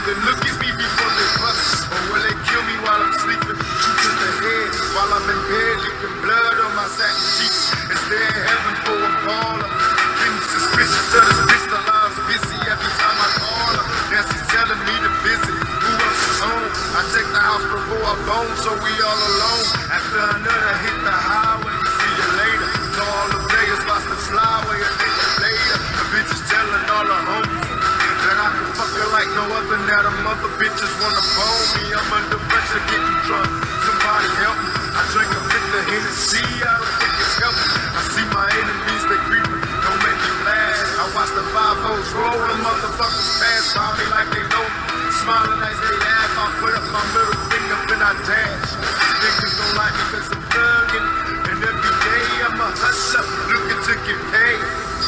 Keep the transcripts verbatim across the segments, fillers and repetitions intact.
they look at me before they bust? Or will they kill me while I'm sleeping? Shoot to the head while I'm in bed, leaking blood on my satin sheets. Is there in heaven for a baller? Getting suspicious of this bitch, the line's busy every time I call her. Now she's telling me to visit. Who else is home? I check the house before I bone, so we all alone. After another hit the highway, see you later. So all the players watch the flyway, a nigga later. The bitch is telling all the homies that I can fuck her like no other. Now the mother bitches wanna bone me. I'm under pressure getting drunk. Somebody help me. I drink a bit of Hennessy, I don't think it's healthy. I see my enemies, they creeping, don't make me laugh. I watch the five O's roll, the motherfuckers pass by me like they know me. Smiling as they laugh, I put up my middle finger and I dash. Niggas don't like me cause I'm thugging, and every day I'm a hustler, looking to get paid.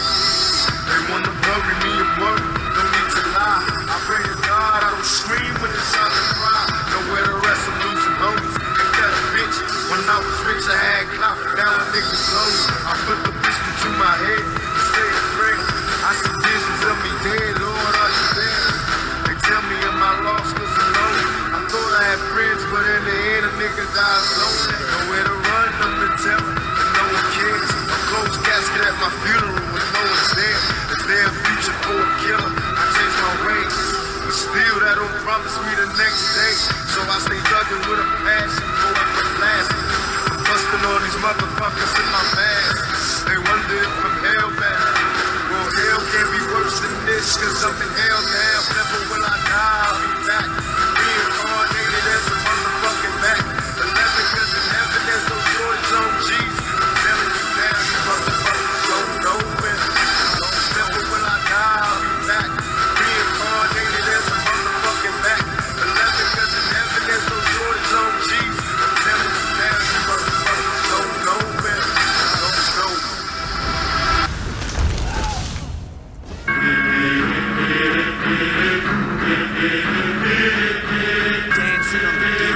They wanna bury me and work, no need to lie. I pray to God I don't scream when it's time to cry. Nowhere to rest, I'm losing homies. Ain't that a bitch? When I was rich I had clout, now a nigga's lonely. I put the pistol to my head and say a prayer. I see visions of me dead, Lord are you there? They tell me am I lost cause I'm lonely. I thought I had friends, but in the end a nigga dies lonely. Nowhere to run, I'm in terror, and no one cares. A closed casket at my funeral when no one's there. Is there a future for a killer? I changed my ways, but still that don't promise me the next day. So I stay thugging with a passion for I can last. I'm busting all these motherfuckers in my mask. They wonder if I'm hellbound. Well, hell can't be worse than this, cause I'm in hell now. Never will I die, I'll be back. Reincarnated as a motherfucking back. Eleven cause in heaven there's no shortage on Jesus. I'm telling you now, you motherfuckers don't know it. Never will I die, I'll be back. Reincarnated as a motherfucking back. Eleven cause in heaven there's no shortage on Jesus. I'm telling you now, you motherfuckers don't know it. Don't know it. Dancing on the beat.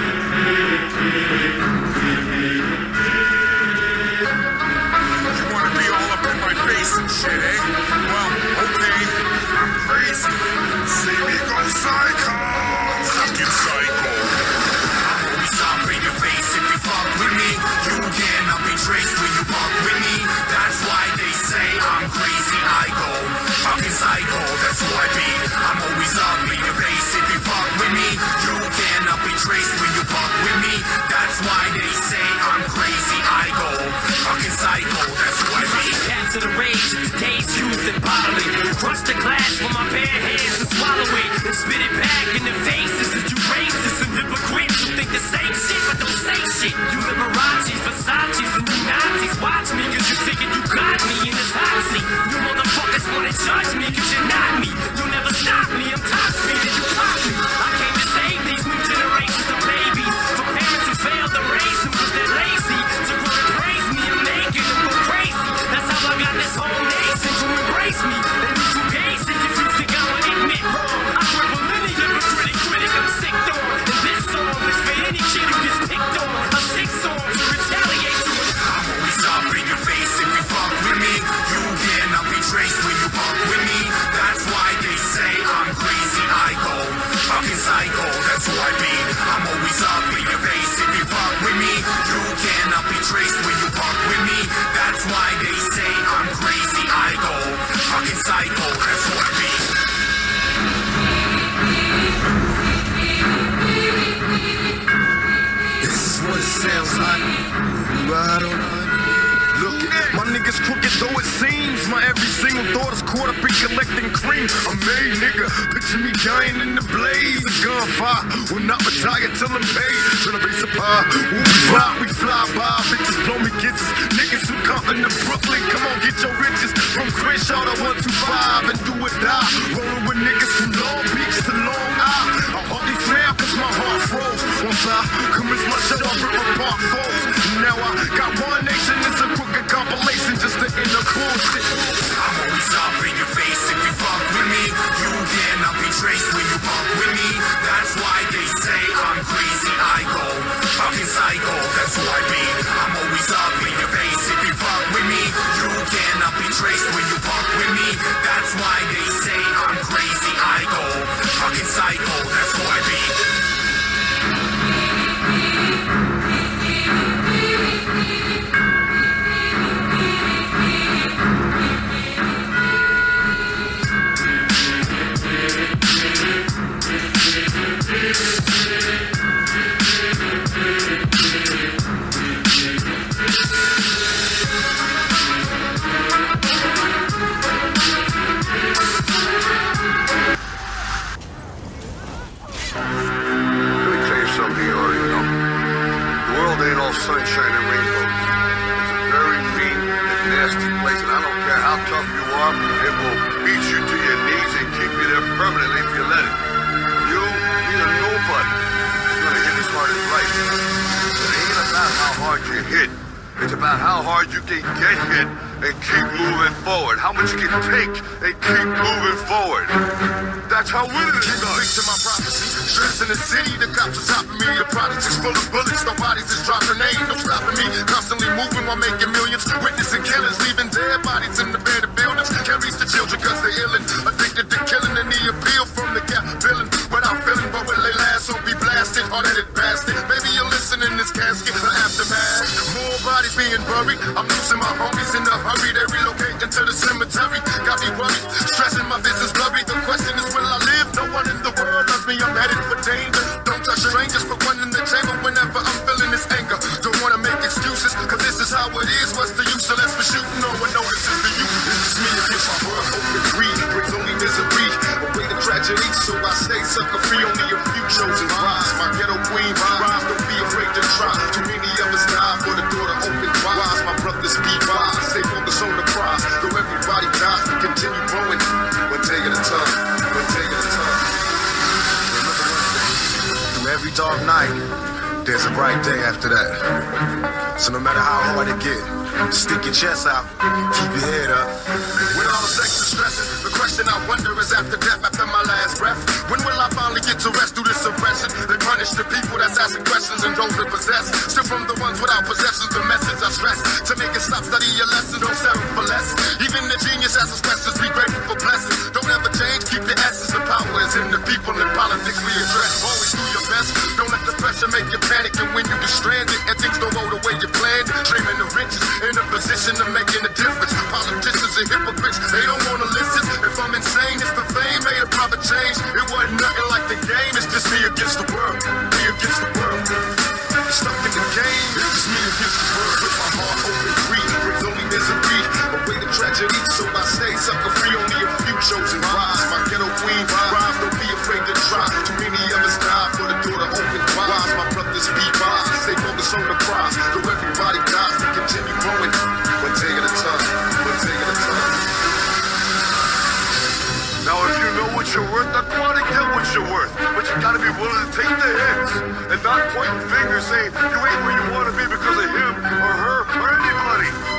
You wanna be all up in my face and shit, eh? Well, okay, I'm crazy. See me go psycho. Fucking psycho. I'm always up in your face if you fuck with me. You cannot be traced when you fuck with me. That's why they say I'm crazy. I go fucking psycho. That's who I be. I'm always up in your face if you fuck with me. You cannot be traced when you fuck with me. That's why they say I'm crazy. I go fucking psycho. That's who I be. Capture the rage of today's youth and bodily. Crush the glass with my bare hands and swallow it and spit it back in their faces. Is you racist and hypocrites who think the same shit but don't say shit. You Liberace's, Versace's, and you Nazis. Watch me cause you thinking you got me in this hot seat. You motherfuckers wanna judge me cause you're not me. You'll never stop me, I'm top speed and you pop me. I came to save these new generations of babies from parents who failed to raise them cause they're lazy. To grow and praise me, I'm making them go crazy. That's how I got this whole nation to embrace me. And you too basic if you think I would admit wrong. I grab a mini of a critic, critic, I'm sick on. And this song is for any kid who gets picked on. A sick song to retaliate to it. I'm always up in your face if you fuck with me. You cannot be traced when you fuck with me. That's why they say I'm crazy. I go fucking psycho. That's who I be. I'm always up in your face if you fuck with me. You cannot be traced when you fuck with me. That's why they say I'm crazy. I go fucking psycho. That's who I be. This is what it sounds like. Ride on the look it, my niggas crooked though it seems. My every single thought is caught up in collecting cream. I'm made, nigga. Picture me dying in the blaze. A gunfire will not retire till I'm paid. Tryna be surprised. When we fly, we fly by. Bitches blow me kisses. Niggas who come into Brooklyn, come on, get your riches. From Crenshaw to one two five and do or die. Rolling with niggas from Long Beach to Long Island. I hardly flam cause my heart froze. Once I come as my shut off River Park foes. Now I got one nation, it's a crooked compilation just to end the bullshit. I'm always up in your face if you fuck with me. You cannot be traced when you fuck with me. That's why they say I'm crazy. I go fucking psycho. That's who I be. I'm always up in your face if you fuck with me. You cannot be traced when you fuck with me. That's why they say up, it will beat you to your knees and keep you there permanently if you let it. You, being a nobody, is gonna hit as hard as life. But it ain't about how hard you hit. It's about how hard you can get hit and keep moving forward. How much you can take and keep moving forward. That's how winning is done. To my prophecy, stress in the city, the cops are topping me. The projects is full of bullets, no bodies is dropping. Ain't no stopping me. Constantly moving while making millions. Witnessing killers, leaving dead bodies in the abandoned buildings. Can't reach the children cause they're illin'. Addicted to killing and the appeal from the gap villain. Without feeling, but will they last? So be blasted, hard-headed bastard. Maybe you're listening in this casket, the aftermath. More bodies being buried. I'm losing my homies in a hurry. They relocate into the cemetery. Got me worried, stressing my business blurry. The question is, will I live? No one in the world loves me. I'm headed for danger. Don't touch strangers. Put one in the chamber whenever I'm feeling this anger. Don't wanna make excuses, cause this is how it is. What's the use unless we're shooting? No one notices the you. This is me against my world. Open greed brings only misery. Away the tragedy, so I stay sucker free. Only a few chosen rise. My ghetto queen rise. Don't be afraid to try. Too many of us die for the door to open wise. My brothers be wise. Stay focused on the prize. Though everybody dies, we continue growing. One day at a time. One day at a time. Through every dark night, there's a bright day after that. So no matter how hard it get, stick your chest out, keep your head up. With all the sex and stressing, the question I wonder is after death, after my last breath, when will I finally get to rest through this oppression? They punish the people that's asking questions and those that possess. Still from the ones without possessions, the message I stress. To make it stop, study your lesson, don't settle for less. Even the genius asks us questions, be grateful for blessings. Don't ever change, keep your essence. The power is in the people and politics we address. Always do your best, don't let the pressure make you panic. And when you get stranded and things don't go the way you planned, dreaming the riches in a position of making a difference. Politicians and hypocrites, they don't wanna listen. If I'm insane, it's the fame made a proper change. It wasn't nothing like the game, it's just me against the world. Me against the world. Stuck in the game, it's just me against the world. With my heart open, greed brings only misery. Away the tragedy, so I stay sucker free. Only a few chosen rise. My ghetto queen rise. Don't be afraid to try. Too many of us die for the door to open wise. My brothers be wise. Stay focused on the prize. Though everybody dies, we continue growing. One day at a time. One day at a time. Now, if you know what you're worth, then go out and get what you're worth. But you gotta be willing to take the hits and not point fingers saying you ain't where you wanna be because of him or her or anybody.